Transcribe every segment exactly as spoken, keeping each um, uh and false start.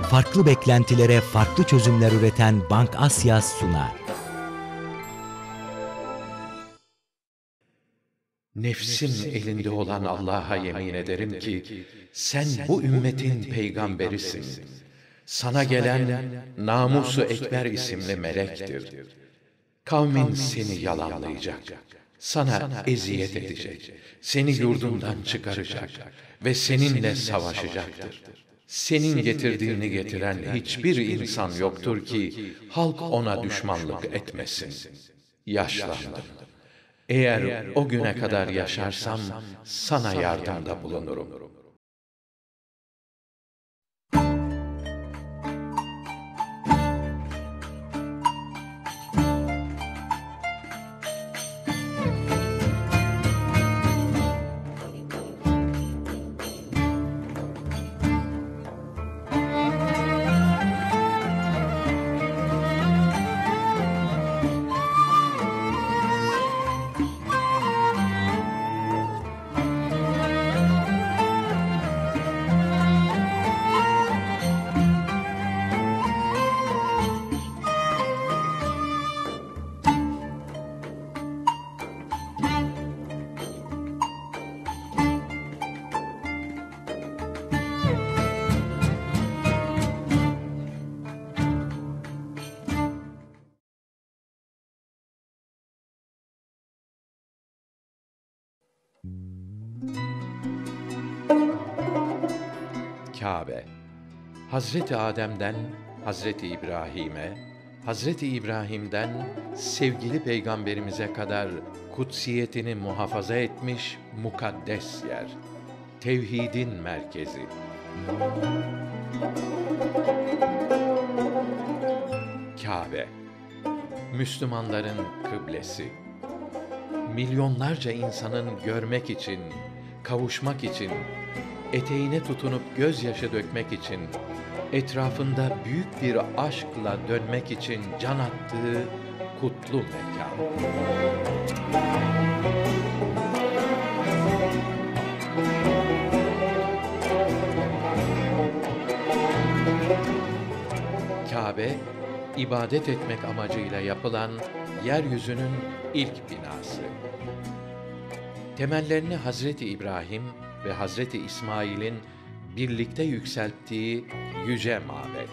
farklı beklentilere farklı çözümler üreten Bank Asya sunar. Nefsim elinde olan Allah'a yemin ederim ki, sen bu ümmetin peygamberisin. Sana gelen Namus-u Ekber isimli melektir. Kavmin seni yalanlayacak, sana eziyet edecek, seni yurdundan çıkaracak ve seninle savaşacaktır. Senin getirdiğini getiren hiçbir insan yoktur ki, halk ona düşmanlık etmesin. Yaşlandım. Eğer o güne kadar yaşarsam, sana yardımda bulunurum. Kâbe, Hazreti Adem'den Hazreti İbrahim'e, Hazreti İbrahim'den sevgili Peygamberimize kadar kutsiyetini muhafaza etmiş mukaddes yer, tevhidin merkezi. Kâbe, Müslümanların kıblesi. Milyonlarca insanın görmek için, kavuşmak için, eteğine tutunup gözyaşı dökmek için, etrafında büyük bir aşkla dönmek için can attığı kutlu mekan. Kâbe, ibadet etmek amacıyla yapılan yeryüzünün ilk binası. Temellerini Hazreti İbrahim ve Hazreti İsmail'in birlikte yükselttiği yüce mabet.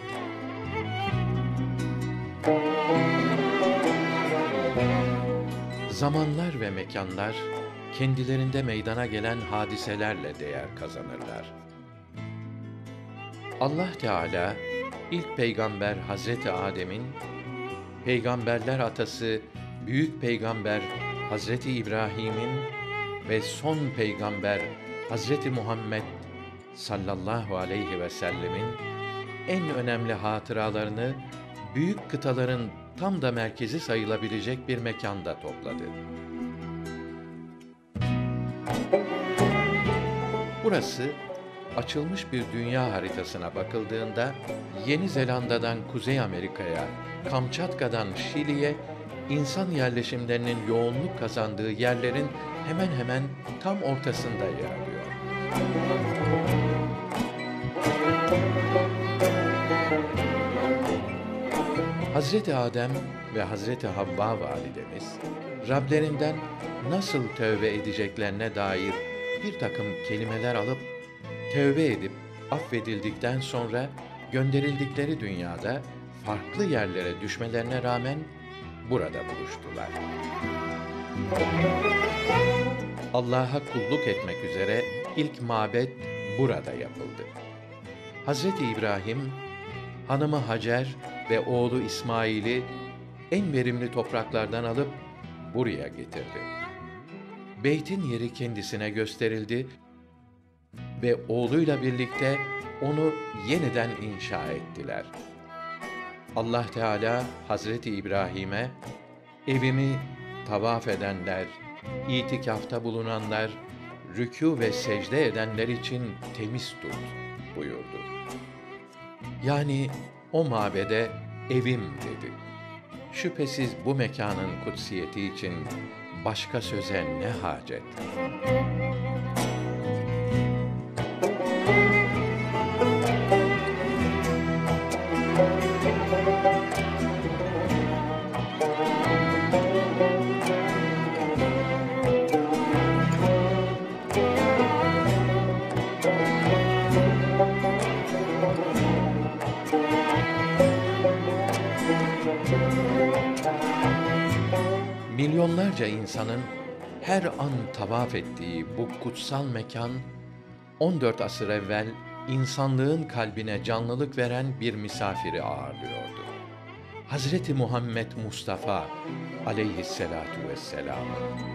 Zamanlar ve mekanlar kendilerinde meydana gelen hadiselerle değer kazanırlar. Allah Teala ilk peygamber Hazreti Adem'in, peygamberler atası büyük peygamber Hazreti İbrahim'in ve son peygamber Hazreti Muhammed sallallahu aleyhi ve sellemin en önemli hatıralarını büyük kıtaların tam da merkezi sayılabilecek bir mekanda topladı. Burası açılmış bir dünya haritasına bakıldığında Yeni Zelanda'dan Kuzey Amerika'ya, Kamçatka'dan Şili'ye insan yerleşimlerinin yoğunluk kazandığı yerlerin hemen hemen tam ortasında yer alıyor. Hazreti Adem ve Hazreti Havva validemiz, Rablerinden nasıl tövbe edeceklerine dair bir takım kelimeler alıp, tövbe edip affedildikten sonra gönderildikleri dünyada farklı yerlere düşmelerine rağmen burada buluştular. Allah'a kulluk etmek üzere ilk mabet burada yapıldı. Hazreti İbrahim, hanımı Hacer ve oğlu İsmail'i en verimli topraklardan alıp buraya getirdi. Beytin yeri kendisine gösterildi ve oğluyla birlikte onu yeniden inşa ettiler. Allah Teala Hazreti İbrahim'e, evimi tavaf edenler, itikafta bulunanlar, rükû ve secde edenler için temiz tut buyurdu. Yani o mabede evim dedi. Şüphesiz bu mekanın kutsiyeti için başka söze ne hacet? Milyonlarca insanın her an tavaf ettiği bu kutsal mekan, on dört asır evvel insanlığın kalbine canlılık veren bir misafiri ağırlıyordu. Hazreti Muhammed Mustafa aleyhisselatu vesselam.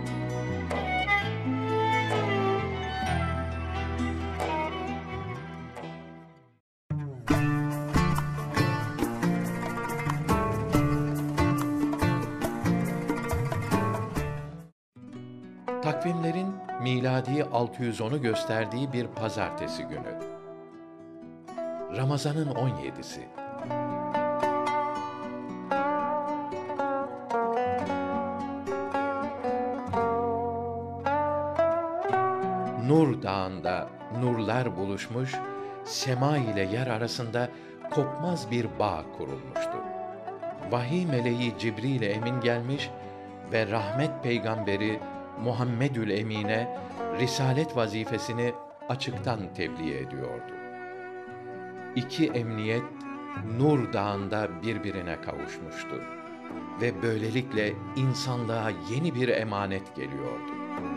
Takvimlerin miladi altı yüz onu gösterdiği bir pazartesi günü. Ramazan'ın on yedisi. Nur Dağı'nda nurlar buluşmuş, sema ile yer arasında kopmaz bir bağ kurulmuştu. Vahiy meleği Cibril Emin gelmiş ve rahmet peygamberi Muhammedül Emine risalet vazifesini açıktan tebliğ ediyordu. İki emniyet Nur Dağı'nda birbirine kavuşmuştu ve böylelikle insanlığa yeni bir emanet geliyordu.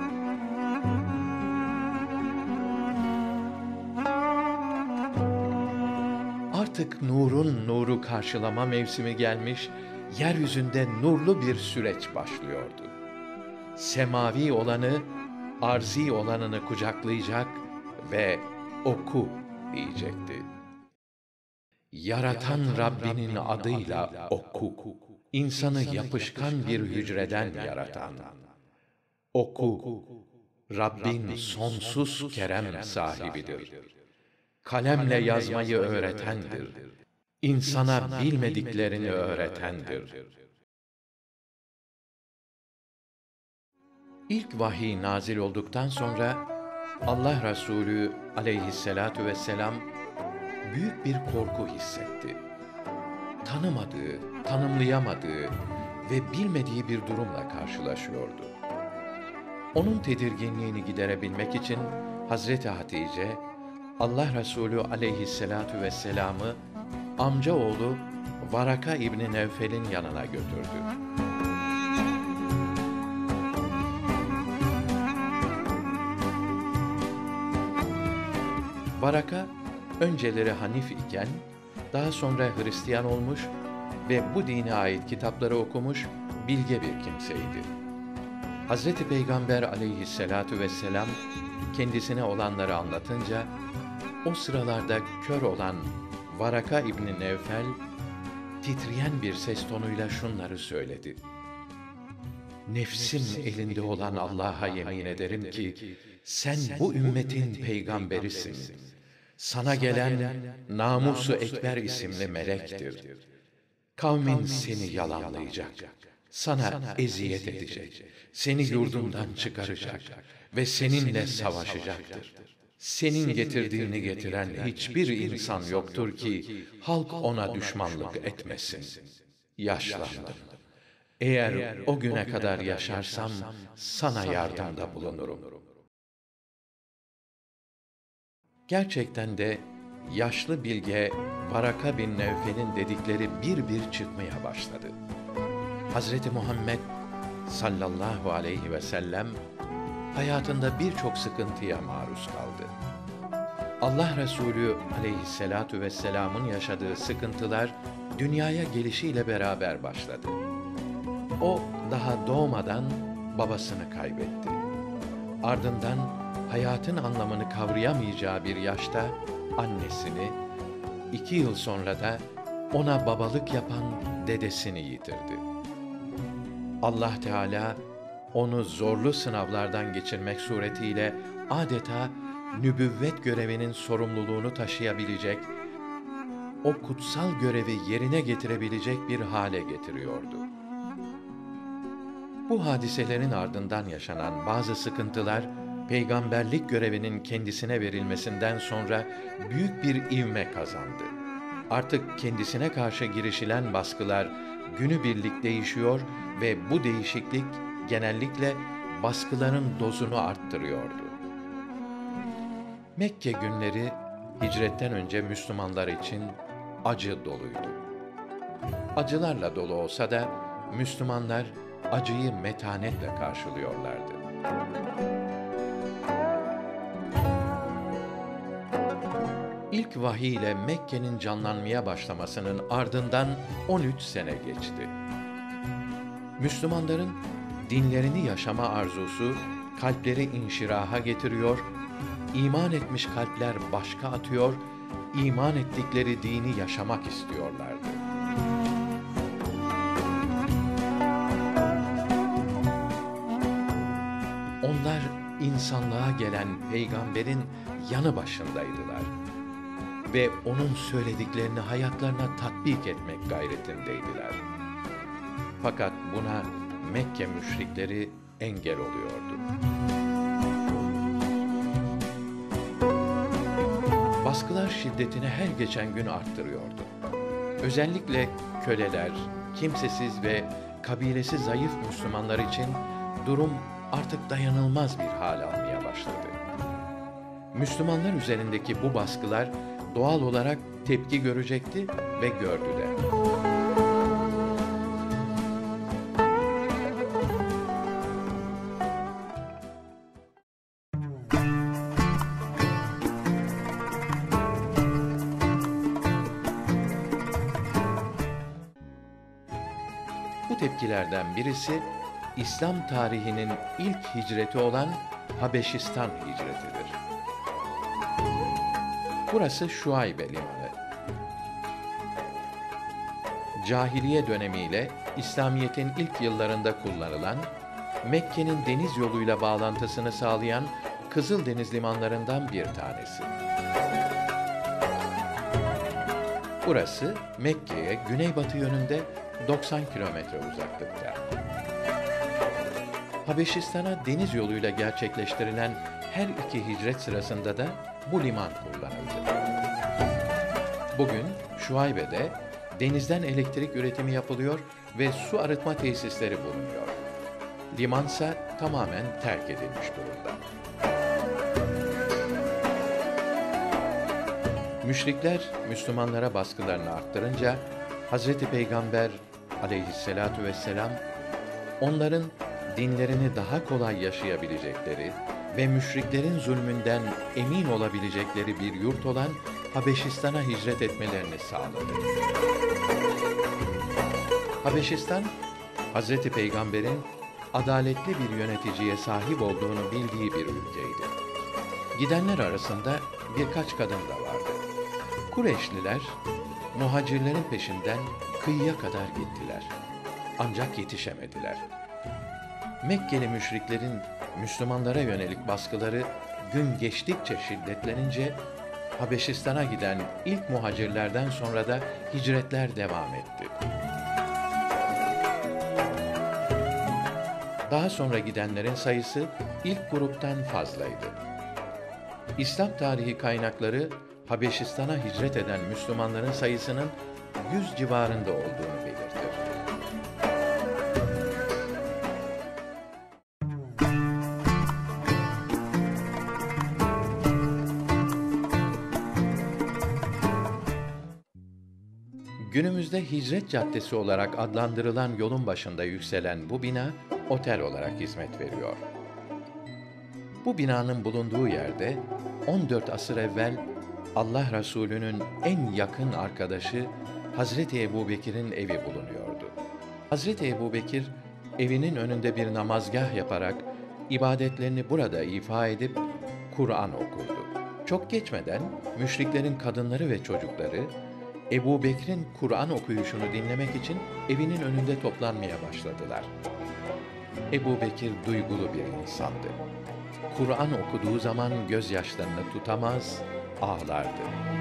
Artık nurun nuru karşılama mevsimi gelmiş, yeryüzünde nurlu bir süreç başlıyordu. Semavi olanı, arzi olanını kucaklayacak ve oku diyecekti. Yaratan Rabbinin adıyla oku. İnsanı yapışkan bir hücreden yaratan. Oku. Rabbin sonsuz kerem sahibidir. Kalemle yazmayı öğretendir. İnsana bilmediklerini öğretendir. İlk vahiy nazil olduktan sonra Allah Resulü aleyhisselatu vesselam büyük bir korku hissetti. Tanımadığı, tanımlayamadığı ve bilmediği bir durumla karşılaşıyordu. Onun tedirginliğini giderebilmek için Hazreti Hatice, Allah Resulü aleyhisselatu vesselam'ı amca oğlu Varaka İbni Nevfel'in yanına götürdü. Varaka, önceleri Hanif iken, daha sonra Hristiyan olmuş ve bu dine ait kitapları okumuş bilge bir kimseydi. Hazreti Peygamber aleyhisselatu vesselam kendisine olanları anlatınca, o sıralarda kör olan Varaka İbni Nevfel, titreyen bir ses tonuyla şunları söyledi. Nefsim elinde olan Allah'a yemin ederim ki, sen bu ümmetin peygamberisin. Sana gelen Namus-u Ekber isimli melektir. Kavmin seni yalanlayacak, sana eziyet edecek, seni yurdundan çıkaracak ve seninle savaşacaktır. Senin getirdiğini getiren hiçbir insan yoktur ki halk ona düşmanlık etmesin. Yaşlandım. Eğer o güne kadar yaşarsam sana yardımda bulunurum. Gerçekten de yaşlı bilge Varaka bin Nevfel'in dedikleri bir bir çıkmaya başladı. Hazreti Muhammed sallallahu aleyhi ve sellem hayatında birçok sıkıntıya maruz kaldı. Allah Resulü aleyhisselatu vesselam'ın yaşadığı sıkıntılar dünyaya gelişiyle beraber başladı. O daha doğmadan babasını kaybetti. Ardından hayatın anlamını kavrayamayacağı bir yaşta annesini, iki yıl sonra da ona babalık yapan dedesini yitirdi. Allah Teala onu zorlu sınavlardan geçirmek suretiyle adeta nübüvvet görevinin sorumluluğunu taşıyabilecek, o kutsal görevi yerine getirebilecek bir hale getiriyordu. Bu hadiselerin ardından yaşanan bazı sıkıntılar, peygamberlik görevinin kendisine verilmesinden sonra büyük bir ivme kazandı. Artık kendisine karşı girişilen baskılar günübirlik değişiyor ve bu değişiklik genellikle baskıların dozunu arttırıyordu. Mekke günleri hicretten önce Müslümanlar için acı doluydu. Acılarla dolu olsa da Müslümanlar acıyı metanetle karşılıyorlardı. İlk vahiy ile Mekke'nin canlanmaya başlamasının ardından on üç sene geçti. Müslümanların dinlerini yaşama arzusu kalpleri inşiraha getiriyor, iman etmiş kalpler başka atıyor, iman ettikleri dini yaşamak istiyorlardı. Onlar insanlığa gelen peygamberin yanı başındaydılar ve onun söylediklerini hayatlarına tatbik etmek gayretindeydiler. Fakat buna Mekke müşrikleri engel oluyordu. Baskılar şiddetini her geçen gün arttırıyordu. Özellikle köleler, kimsesiz ve kabilesi zayıf Müslümanlar için durum artık dayanılmaz bir hal almaya başladı. Müslümanlar üzerindeki bu baskılar doğal olarak tepki görecekti ve gördü de. Bu tepkilerden birisi, İslam tarihinin ilk hicreti olan Habeşistan hicretidir. Burası Şuaybe limanı. Cahiliye dönemiyle İslamiyet'in ilk yıllarında kullanılan, Mekke'nin deniz yoluyla bağlantısını sağlayan Kızıldeniz limanlarından bir tanesi. Burası Mekke'ye güneybatı yönünde doksan kilometre uzaklıkta. Habeşistan'a deniz yoluyla gerçekleştirilen her iki hicret sırasında da bu liman kullanıldı. Bugün Şuaybe'de denizden elektrik üretimi yapılıyor ve su arıtma tesisleri bulunuyor. Limansa tamamen terk edilmiş durumda. Müşrikler Müslümanlara baskılarını arttırınca Hazreti Peygamber aleyhisselatu vesselam onların dinlerini daha kolay yaşayabilecekleri ve müşriklerin zulmünden emin olabilecekleri bir yurt olan Habeşistan'a hicret etmelerini sağladı. Habeşistan, Hazreti Peygamber'in adaletli bir yöneticiye sahip olduğunu bildiği bir ülkeydi. Gidenler arasında birkaç kadın da vardı. Kureyşliler, muhacirlerin peşinden kıyıya kadar gittiler. Ancak yetişemediler. Mekkeli müşriklerin Müslümanlara yönelik baskıları gün geçtikçe şiddetlenince, Habeşistan'a giden ilk muhacirlerden sonra da hicretler devam etti. Daha sonra gidenlerin sayısı ilk gruptan fazlaydı. İslam tarihi kaynakları Habeşistan'a hicret eden Müslümanların sayısının yüz civarında olduğunu belirtir. Günümüzde Hicret Caddesi olarak adlandırılan yolun başında yükselen bu bina, otel olarak hizmet veriyor. Bu binanın bulunduğu yerde, on dört asır evvel Allah Resulü'nün en yakın arkadaşı Hazreti Ebubekir'in evi bulunuyordu. Hazreti Ebubekir, evinin önünde bir namazgah yaparak, ibadetlerini burada ifa edip, Kur'an okurdu. Çok geçmeden, müşriklerin kadınları ve çocukları, Ebubekir'in Kur'an okuyuşunu dinlemek için evinin önünde toplanmaya başladılar. Ebubekir duygulu bir insandı. Kur'an okuduğu zaman gözyaşlarını tutamaz, ağlardı.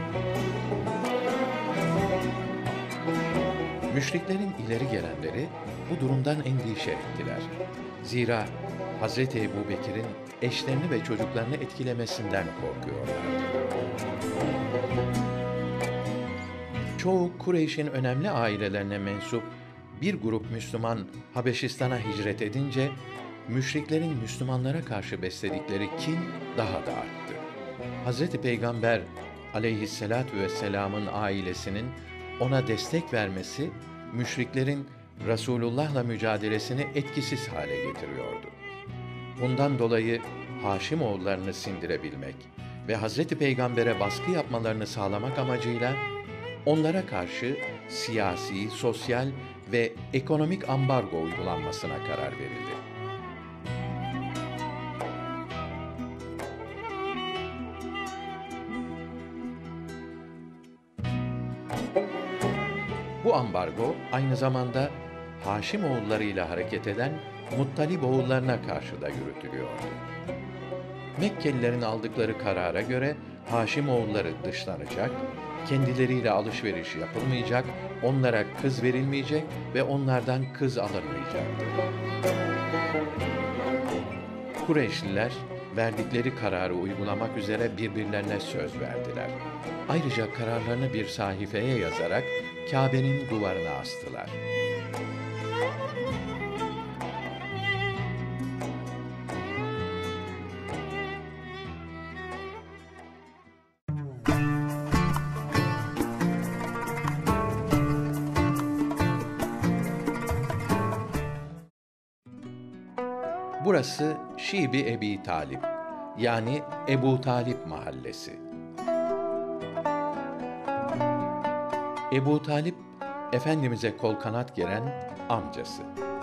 Müşriklerin ileri gelenleri bu durumdan endişe ettiler. Zira Hazreti Ebubekir'in eşlerini ve çocuklarını etkilemesinden korkuyorlardı. Çoğu Kureyş'in önemli ailelerine mensup bir grup Müslüman Habeşistan'a hicret edince, müşriklerin Müslümanlara karşı besledikleri kin daha da arttı. Hazreti Peygamber aleyhisselatu vesselam'ın ailesinin ona destek vermesi, müşriklerin Resulullah'la mücadelesini etkisiz hale getiriyordu. Bundan dolayı Haşimoğullarını sindirebilmek ve Hazreti Peygamber'e baskı yapmalarını sağlamak amacıyla onlara karşı siyasi, sosyal ve ekonomik ambargo uygulanmasına karar verildi. Bu ambargo aynı zamanda Haşimoğullarıyla hareket eden Muttaliboğullarına karşı da yürütülüyordu. Mekkelilerin aldıkları karara göre Haşimoğulları dışlanacak, kendileriyle alışveriş yapılmayacak, onlara kız verilmeyecek ve onlardan kız alınmayacaktı. Kureyşliler verdikleri kararı uygulamak üzere birbirlerine söz verdiler. Ayrıca kararlarını bir sahifeye yazarak Kâbe'nin duvarına astılar. Burası Şibi Ebi Talip, yani Ebu Talip mahallesi. Ebu Talip, Efendimiz'e kol kanat geren amcası.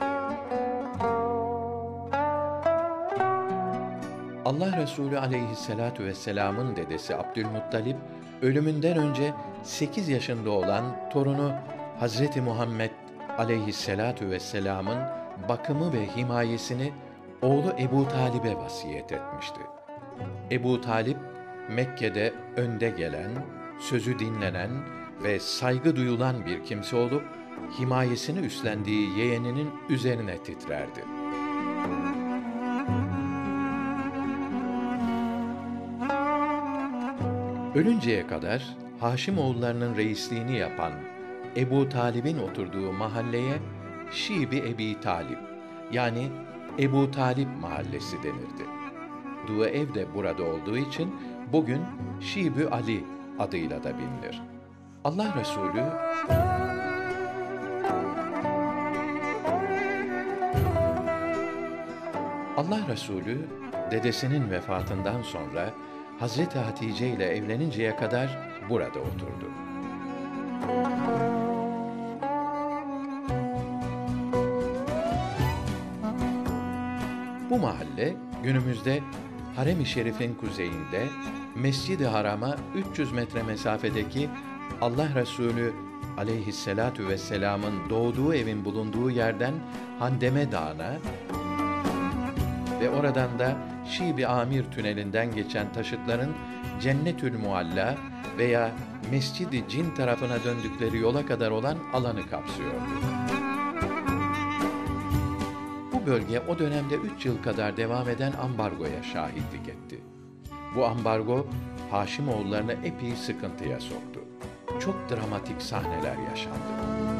Allah Resulü aleyhissalatu vesselam'ın dedesi Abdülmuttalip, ölümünden önce sekiz yaşında olan torunu Hazreti Muhammed aleyhissalatu vesselam'ın bakımı ve himayesini oğlu Ebu Talib'e vasiyet etmişti. Ebu Talip, Mekke'de önde gelen, sözü dinlenen ve saygı duyulan bir kimse olup, himayesini üstlendiği yeğeninin üzerine titrerdi. Ölünceye kadar Haşimoğullarının reisliğini yapan Ebu Talib'in oturduğu mahalleye Şibi Ebi Talip, yani Ebu Talip mahallesi denirdi.Duğu ev de burada olduğu için bugün Şibi Ali adıyla da bilinir. Allah Resulü Allah Resulü dedesinin vefatından sonra Hazreti Hatice ile evleninceye kadar burada oturdu. Bu mahalle günümüzde Harem-i Şerif'in kuzeyinde Mescid-i Haram'a üç yüz metre mesafedeki Allah Resulü aleyhissalatu vesselam'ın doğduğu evin bulunduğu yerden Handeme Dağı'na ve oradan da Şibi Amir tünelinden geçen taşıtların Cennetül Mualla veya Mescid-i Cin tarafına döndükleri yola kadar olan alanı kapsıyordu. Bu bölge o dönemde üç yıl kadar devam eden ambargoya şahitlik etti. Bu ambargo Haşimoğullarını epey sıkıntıya soktu. Çok dramatik sahneler yaşandı.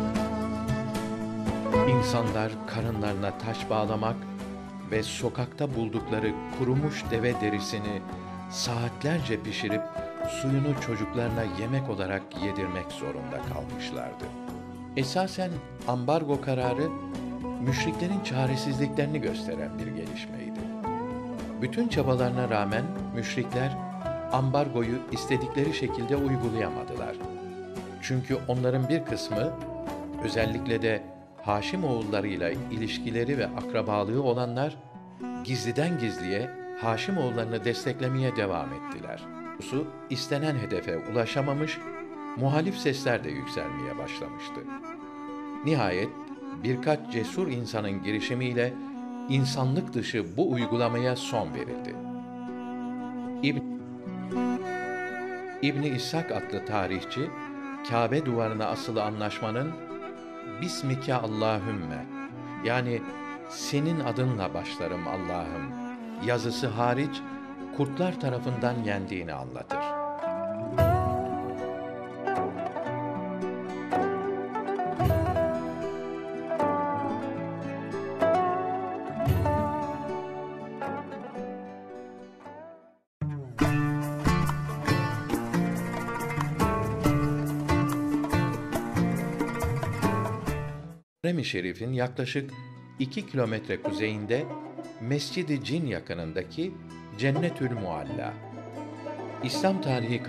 İnsanlar karınlarına taş bağlamak ve sokakta buldukları kurumuş deve derisini saatlerce pişirip suyunu çocuklarına yemek olarak yedirmek zorunda kalmışlardı. Esasen ambargo kararı müşriklerin çaresizliklerini gösteren bir gelişmeydi. Bütün çabalarına rağmen müşrikler ambargoyu istedikleri şekilde uygulayamadılar. Çünkü onların bir kısmı, özellikle de Haşimoğullarıyla ilişkileri ve akrabalığı olanlar, gizliden gizliye Haşimoğullarını desteklemeye devam ettiler. Bu istenen hedefe ulaşamamış, muhalif sesler de yükselmeye başlamıştı. Nihayet birkaç cesur insanın girişimiyle insanlık dışı bu uygulamaya son verildi. İbn İbn İshak adlı tarihçi, Kâbe duvarına asılı anlaşmanın Bismike Allahümme, yani senin adınla başlarım Allah'ım yazısı hariç kurtlar tarafından yendiğini anlatır. Hatrem-i Şerif'in yaklaşık iki kilometre kuzeyinde Mescid-i Cin yakınındaki Cennetül Mualla. İslam tarihi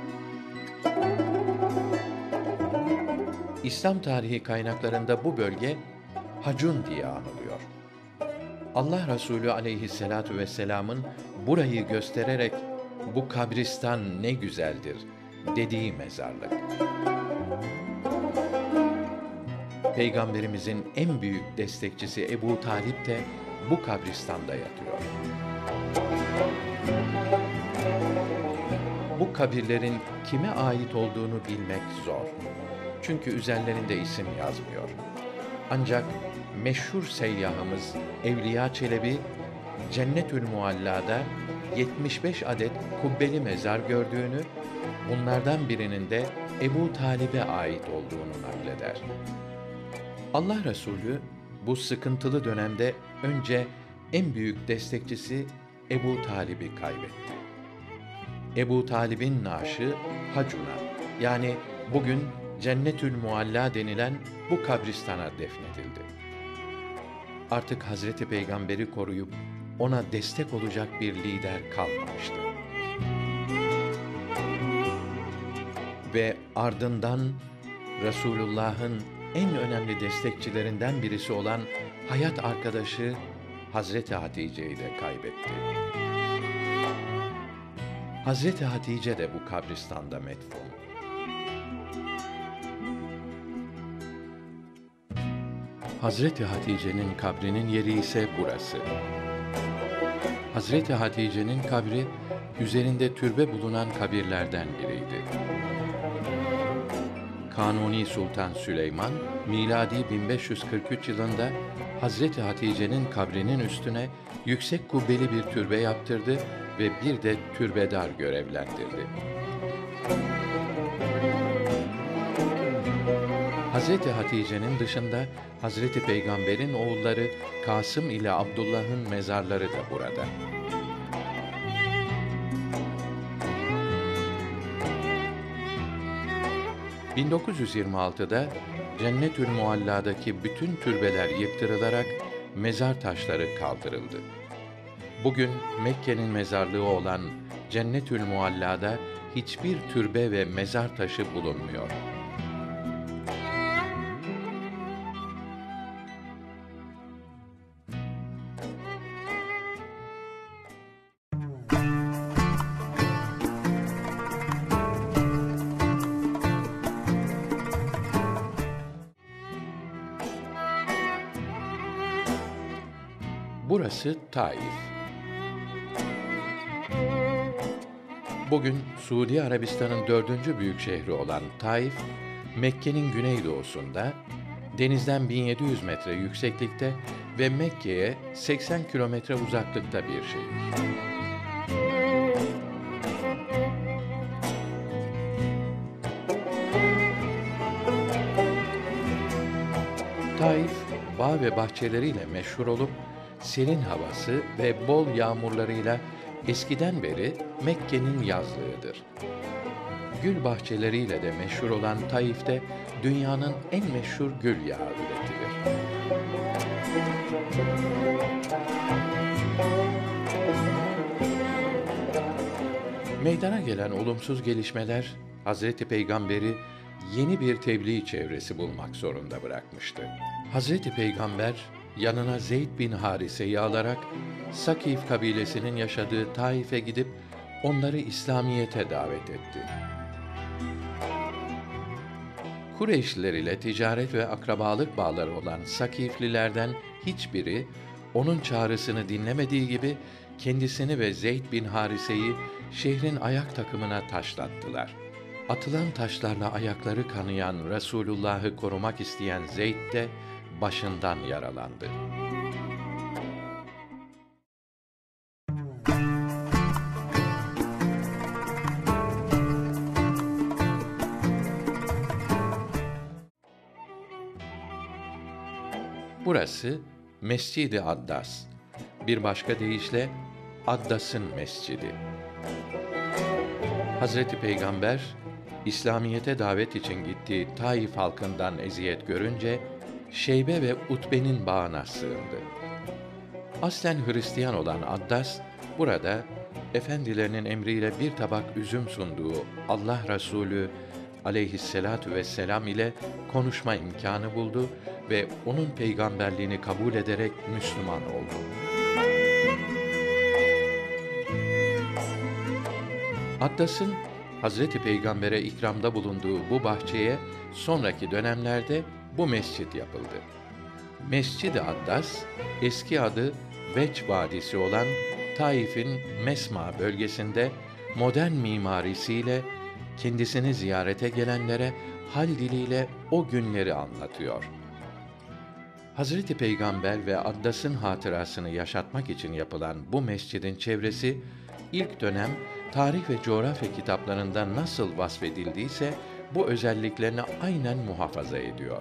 İslam tarihi kaynaklarında bu bölge Hacun diye anılıyor. Allah Resulü aleyhisselatu vesselam'ın burayı göstererek bu kabristan ne güzeldir dediği mezarlık. Peygamberimizin en büyük destekçisi Ebu Talip de bu kabristanda yatıyor. Bu kabirlerin kime ait olduğunu bilmek zor. Çünkü üzerlerinde isim yazmıyor. Ancak meşhur seyyahımız Evliya Çelebi, Cennetül Mualla'da yetmiş beş adet kubbeli mezar gördüğünü, bunlardan birinin de Ebu Talib'e ait olduğunu nakleder. Allah Resulü bu sıkıntılı dönemde önce en büyük destekçisi Ebu Talib'i kaybetti. Ebu Talib'in naaşı Hacun'a, yani bugün Cennetül Mualla denilen bu kabristana defnedildi. Artık Hazreti Peygamber'i koruyup ona destek olacak bir lider kalmamıştı. Ve ardından Resulullah'ın en önemli destekçilerinden birisi olan hayat arkadaşı Hazreti Hatice'yi de kaybetti. Hazreti Hatice de bu kabristanda metfun. Hazreti Hatice'nin kabrinin yeri ise burası. Hazreti Hatice'nin kabri üzerinde türbe bulunan kabirlerden biriydi. Kanuni Sultan Süleyman miladi bin beş yüz kırk üç yılında Hazreti Hatice'nin kabrinin üstüne yüksek kubbeli bir türbe yaptırdı ve bir de türbedar görevlendirdi. Hazreti Hatice'nin dışında Hazreti Peygamber'in oğulları Kasım ile Abdullah'ın mezarları da burada. bin dokuz yüz yirmi altıda Cennetül Mualla'daki bütün türbeler yıktırılarak mezar taşları kaldırıldı. Bugün Mekke'nin mezarlığı olan Cennetül Mualla'da hiçbir türbe ve mezar taşı bulunmuyor. Burası Taif. Bugün Suudi Arabistan'ın dördüncü büyük şehri olan Taif, Mekke'nin güneydoğusunda, denizden bin yedi yüz metre yükseklikte ve Mekke'ye seksen kilometre uzaklıkta bir şehir. Taif, bağ ve bahçeleriyle meşhur olup, serin havası ve bol yağmurlarıyla eskiden beri Mekke'nin yazlığıdır. Gül bahçeleriyle de meşhur olan Taif'te dünyanın en meşhur gül yağı üretilir. Meydana gelen olumsuz gelişmeler Hazreti Peygamber'i yeni bir tebliğ çevresi bulmak zorunda bırakmıştı. Hazreti Peygamber yanına Zeyd bin Harise'yi alarak Sakif kabilesinin yaşadığı Taif'e gidip onları İslamiyet'e davet etti. Kureyşliler ile ticaret ve akrabalık bağları olan Sakiflilerden hiçbiri onun çağrısını dinlemediği gibi kendisini ve Zeyd bin Harise'yi şehrin ayak takımına taşlattılar. Atılan taşlarla ayakları kanayan Resulullah'ı korumak isteyen Zeyd de başından yaralandı. Burası Mescid-i Addas. Bir başka deyişle Addas'ın mescidi. Hazreti Peygamber İslamiyete davet için gittiği Taif halkından eziyet görünce Şeybe ve Utbe'nin bağına sığındı. Aslen Hristiyan olan Addas, burada efendilerinin emriyle bir tabak üzüm sunduğu Allah Resulü aleyhisselatu vesselam ile konuşma imkanı buldu ve onun peygamberliğini kabul ederek Müslüman oldu. Addas'ın Hazreti Peygamber'e ikramda bulunduğu bu bahçeye sonraki dönemlerde bu mescit yapıldı. Mescid-i Addas, eski adı Veç Vadisi olan Taif'in Mesma bölgesinde modern mimarisiyle kendisini ziyarete gelenlere hal diliyle o günleri anlatıyor. Hazreti Peygamber ve Addas'ın hatırasını yaşatmak için yapılan bu mescidin çevresi ilk dönem tarih ve coğrafya kitaplarında nasıl vasfedildiyse bu özelliklerini aynen muhafaza ediyor.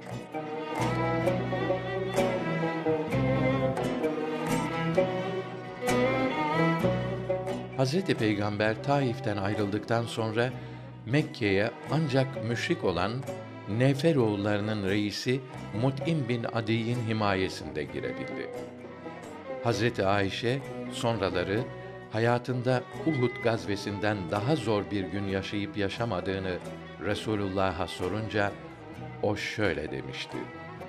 Hazreti Peygamber Taif'ten ayrıldıktan sonra Mekke'ye ancak müşrik olan Neferoğullarının reisi Mut'im bin Adiy'in himayesinde girebildi. Hazreti Ayşe sonraları hayatında Uhud gazvesinden daha zor bir gün yaşayıp yaşamadığını Resulullah'a sorunca o şöyle demişti: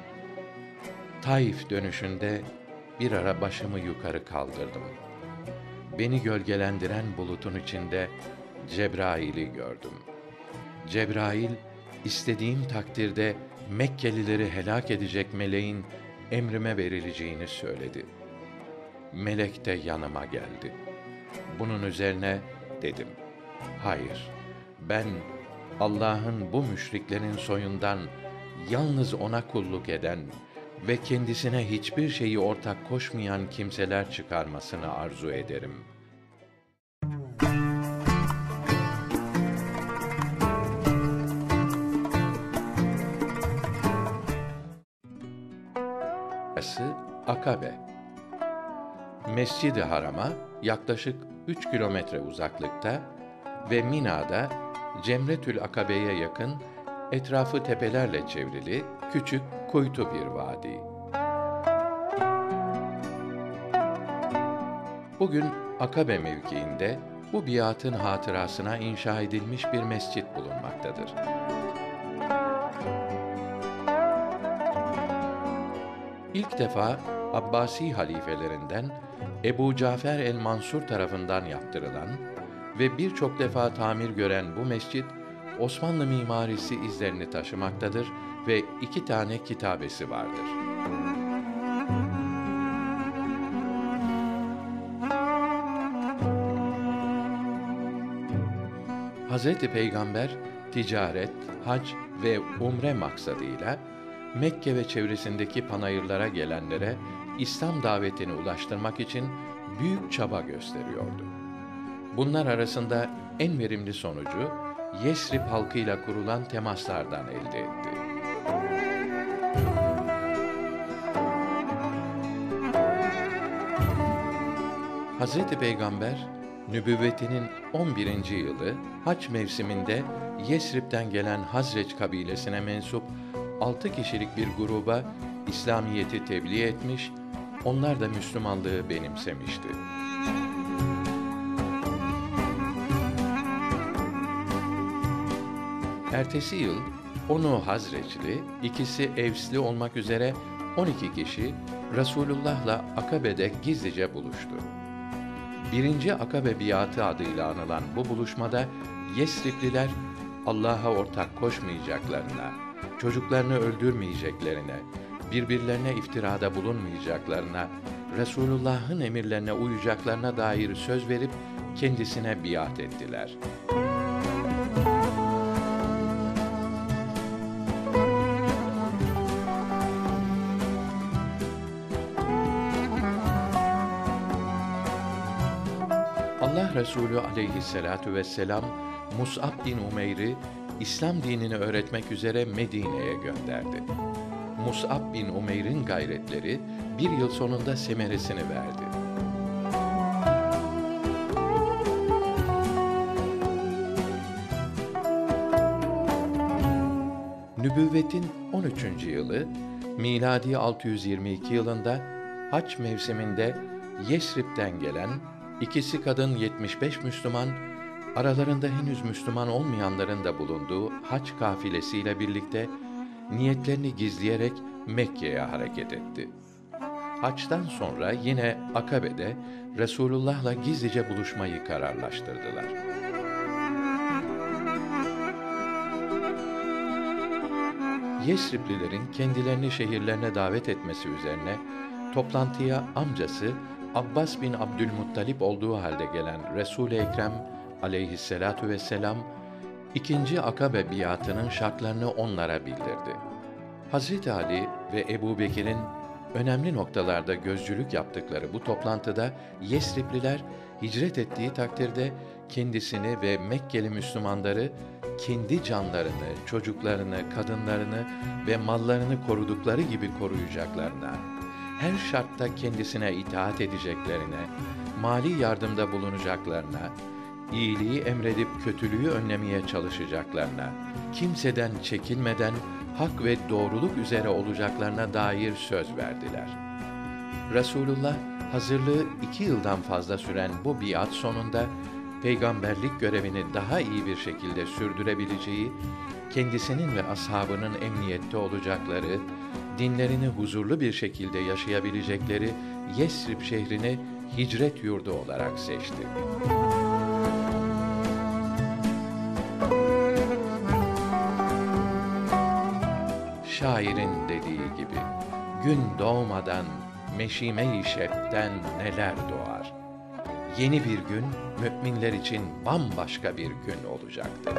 Taif dönüşünde bir ara başımı yukarı kaldırdım. Beni gölgelendiren bulutun içinde Cebrail'i gördüm. Cebrail, istediğim takdirde Mekkelileri helak edecek meleğin emrime verileceğini söyledi. Melek de yanıma geldi. Bunun üzerine dedim, hayır, ben Allah'ın bu müşriklerin soyundan yalnız ona kulluk eden ve kendisine hiçbir şeyi ortak koşmayan kimseler çıkarmasını arzu ederim. Akabe. Mescid-i Haram'a yaklaşık üç kilometre uzaklıkta ve Mina'da Cemretül Akabe'ye yakın, etrafı tepelerle çevrili küçük, kuytu bir vadi. Bugün Akabe mevkiinde bu biatın hatırasına inşa edilmiş bir mescit bulunmaktadır. İlk defa Abbasi halifelerinden Ebu Cafer el-Mansur tarafından yaptırılan ve birçok defa tamir gören bu mescit, Osmanlı mimarisi izlerini taşımaktadır ve iki tane kitabesi vardır. Hazreti Peygamber, ticaret, hac ve umre maksadıyla Mekke ve çevresindeki panayırlara gelenlere İslam davetini ulaştırmak için büyük çaba gösteriyordu. Bunlar arasında en verimli sonucu Yesrib halkıyla kurulan temaslardan elde etti. Hazreti Peygamber nübüvvetinin on birinci yılı hac mevsiminde Yesrib'den gelen Hazreç kabilesine mensup altı kişilik bir gruba İslamiyeti tebliğ etmiş, onlar da Müslümanlığı benimsemişti. Ertesi yıl onu Hazreçli, ikisi Evsli olmak üzere on iki kişi Resulullah'la Akabe'de gizlice buluştu. Birinci Akabe biatı adıyla anılan bu buluşmada Yesripliler Allah'a ortak koşmayacaklarına, çocuklarını öldürmeyeceklerine, birbirlerine iftirada bulunmayacaklarına, Resulullah'ın emirlerine uyacaklarına dair söz verip kendisine biat ettiler. Allah Resulü aleyhisselatu vesselam Mus'ab bin Umeyr'i İslam dinini öğretmek üzere Medine'ye gönderdi. Mus'ab bin Umeyr'in gayretleri bir yıl sonunda semeresini verdi. Nübüvvetin on üçüncü yılı miladi altı yüz yirmi iki yılında hac mevsiminde Yesrib'den gelen ikisi kadın yetmiş beş Müslüman, aralarında henüz Müslüman olmayanların da bulunduğu hac kafilesiyle birlikte niyetlerini gizleyerek Mekke'ye hareket etti. Haçtan sonra yine Akabe'de Resulullah'la gizlice buluşmayı kararlaştırdılar. Yesriplilerin kendilerini şehirlerine davet etmesi üzerine toplantıya amcası Abbas bin Abdülmuttalip olduğu halde gelen Resul-i Ekrem aleyhisselatu vesselam ikinci Akabe biatının şartlarını onlara bildirdi. Hazreti Ali ve Ebu Bekir'in önemli noktalarda gözcülük yaptıkları bu toplantıda Yesripliler hicret ettiği takdirde kendisini ve Mekkeli Müslümanları kendi canlarını, çocuklarını, kadınlarını ve mallarını korudukları gibi koruyacaklarına, her şartta kendisine itaat edeceklerine, mali yardımda bulunacaklarına, iyiliği emredip kötülüğü önlemeye çalışacaklarına, kimseden çekinmeden hak ve doğruluk üzere olacaklarına dair söz verdiler. Resulullah, hazırlığı iki yıldan fazla süren bu biat sonunda, peygamberlik görevini daha iyi bir şekilde sürdürebileceği, kendisinin ve ashabının emniyette olacakları, dinlerini huzurlu bir şekilde yaşayabilecekleri Yesrib şehrini hicret yurdu olarak seçti. Şairin dediği gibi, gün doğmadan meşime-i şebden neler doğar. Yeni bir gün, müminler için bambaşka bir gün olacaktı.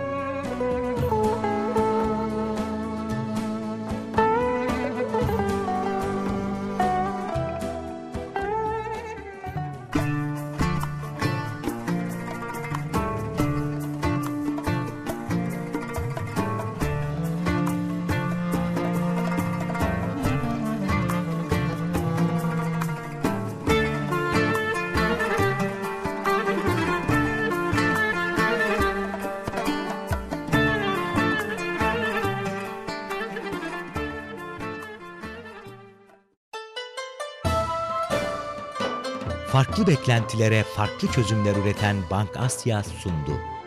Farklı beklentilere farklı çözümler üreten Bank Asya sundu.